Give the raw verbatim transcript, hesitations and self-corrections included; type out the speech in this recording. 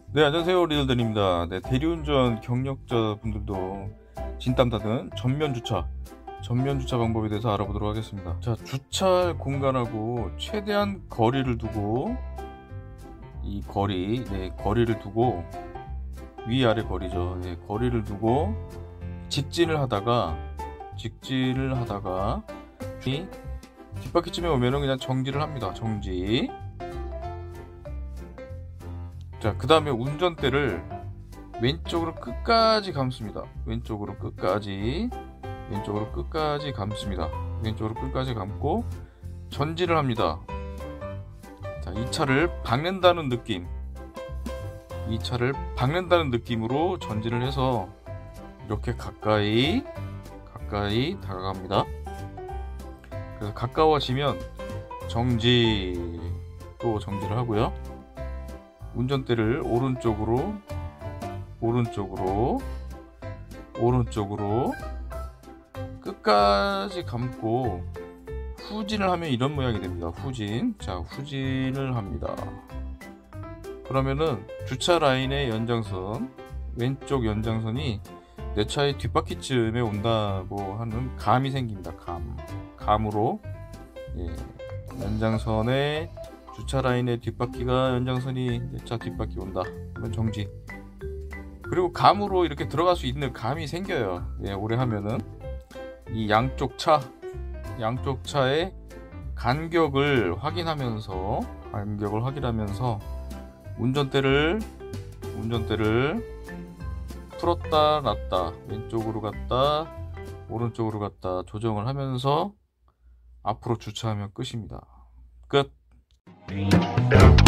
네, 안녕하세요. 리더들입니다. 네, 대리운전 경력자분들도 진땀 닫은 전면 주차, 전면 주차 방법에 대해서 알아보도록 하겠습니다. 자, 주차할 공간하고 최대한 거리를 두고, 이 거리, 네, 거리를 두고, 위아래 거리죠. 네, 거리를 두고, 직진을 하다가, 직진을 하다가, 이 뒷바퀴쯤에 오면은 그냥 정지를 합니다. 정지. 자, 그 다음에 운전대를 왼쪽으로 끝까지 감습니다. 왼쪽으로 끝까지, 왼쪽으로 끝까지 감습니다. 왼쪽으로 끝까지 감고 전진을 합니다. 자, 이 차를 박는다는 느낌, 이 차를 박는다는 느낌으로 전진을 해서 이렇게 가까이, 가까이 다가갑니다. 그래서 가까워지면 정지, 또 정지를 하고요. 운전대를 오른쪽으로 오른쪽으로 오른쪽으로 끝까지 감고 후진을 하면 이런 모양이 됩니다. 후진. 자, 후진을 합니다. 그러면은 주차 라인의 연장선, 왼쪽 연장선이 내 차의 뒷바퀴쯤에 온다고 하는 감이 생깁니다. 감. 감으로, 예, 연장선에 주차 라인의 뒷바퀴가 연장선이 내 차 뒷바퀴 온다. 그러면 정지. 그리고 감으로 이렇게 들어갈 수 있는 감이 생겨요. 예, 오래 하면은 이 양쪽 차, 양쪽 차의 간격을 확인하면서 간격을 확인하면서 운전대를 운전대를 풀었다 놨다, 왼쪽으로 갔다 오른쪽으로 갔다 조정을 하면서 앞으로 주차하면 끝입니다. 끝. Yeah.